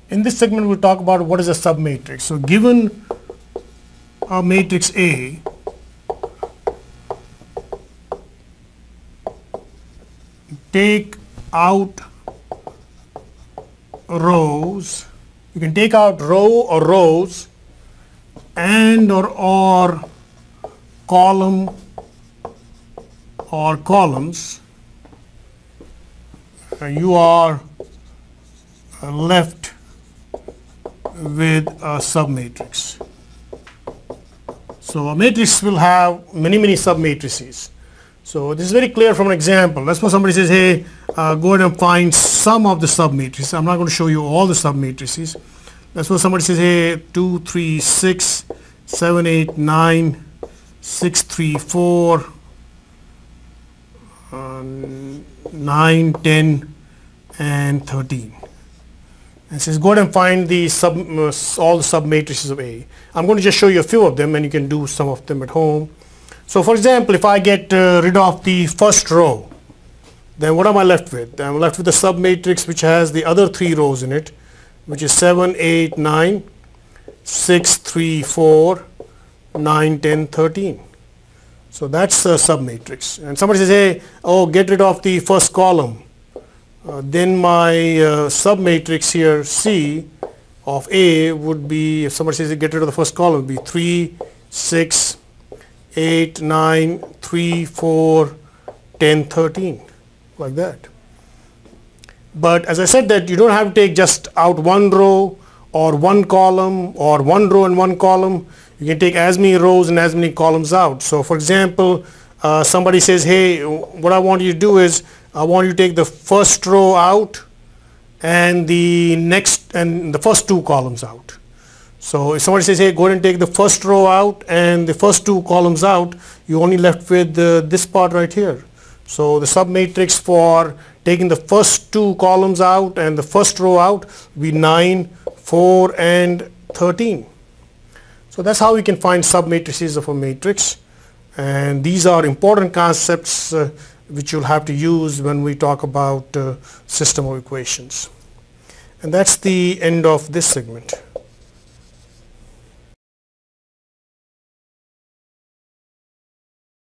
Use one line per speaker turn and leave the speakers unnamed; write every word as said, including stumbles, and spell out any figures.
In this segment we'll talk about what is a submatrix. So given a matrix A, take out rows, you can take out row or rows and or or column or columns, and you are left with a submatrix. So a matrix will have many many submatrices. So this is very clear from an example. Let's suppose somebody says, hey, uh, go ahead and find some of the submatrices. I'm not going to show you all the submatrices. Let's suppose somebody says, hey, two, three, six, seven, eight, nine, six, three, four, um, nine, ten, and thirteen. And says, go ahead and find the sub, uh, all the submatrices of A. I'm going to just show you a few of them, and you can do some of them at home. So for example, if I get uh, rid of the first row, then what am I left with? I'm left with the submatrix which has the other three rows in it, which is seven, eight, nine, six, three, four, nine, ten, thirteen. So that's a submatrix. And somebody says, hey, oh, get rid of the first column. Uh, then my uh, submatrix here, C of A, would be, if somebody says get rid of the first column, would be three, six, eight, nine, three, four, ten, thirteen, like that. But as I said, that you don't have to take just out one row or one column or one row and one column. You can take as many rows and as many columns out. So for example, uh, somebody says, hey, what I want you to do is I want you to take the first row out and the next and the first two columns out. So if somebody says, hey, go ahead and take the first row out and the first two columns out, you're only left with uh, this part right here. So the submatrix for taking the first two columns out and the first row out will be nine, four, and thirteen. So that's how we can find submatrices of a matrix. And these are important concepts uh, which you'll have to use when we talk about uh, system of equations. And that's the end of this segment.